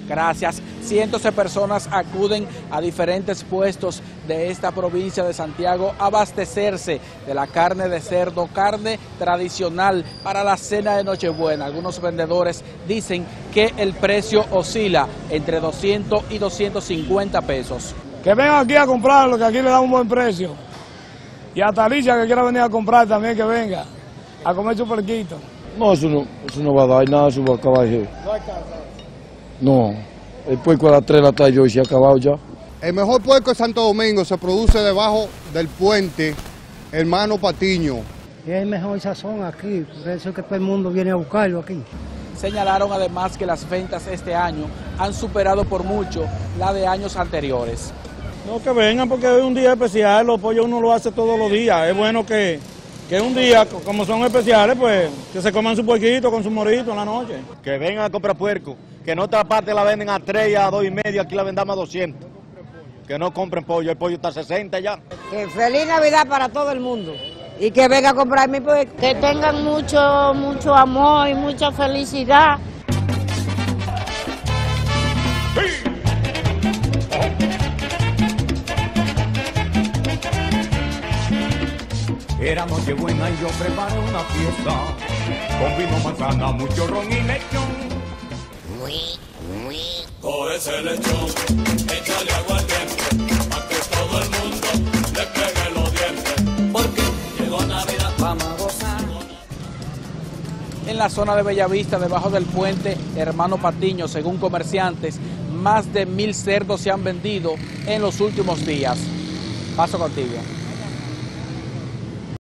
Gracias. Cientos de personas acuden a diferentes puestos de esta provincia de Santiago a abastecerse de la carne de cerdo, carne tradicional para la cena de Nochebuena. Algunos vendedores dicen que el precio oscila entre 200 y 250 pesos. Que vengan aquí a comprarlo, que aquí le dan un buen precio. Y hasta Alicia que quiera venir a comprar también, que venga a comer su puerquito. No, eso no va a dar nada, eso va a acabar. No hay casa. No, el puerco a las 3 de la tarde hoy se ha acabado ya. El mejor puerco de Santo Domingo se produce debajo del puente Hermano Patiño. Y hay mejor sazón aquí, por eso es que todo el mundo viene a buscarlo aquí. Señalaron además que las ventas este año han superado por mucho la de años anteriores. No, que vengan porque es un día especial, los pollos uno lo hace todos los días. Es bueno que un día, como son especiales, pues que se coman su puerquito con su morito en la noche. Que vengan a comprar puerco, que en otra parte la venden a 3 y a 2,5, aquí la vendamos a 200. Que no compren pollo, el pollo está a 60 ya. Que feliz Navidad para todo el mundo y que venga a comprar mi puerco. Que tengan mucho amor y mucha felicidad. Era Nochebuena y yo preparé una fiesta, con vino, manzana, mucho ron y lechón. Por ese lechón, échale aguardiente, pa' que todo el mundo le pegue los dientes, porque llegó Navidad, vamos a gozar. En la zona de Bellavista, debajo del puente Hermano Patiño, según comerciantes, más de 1000 cerdos se han vendido en los últimos días. Paso contigo.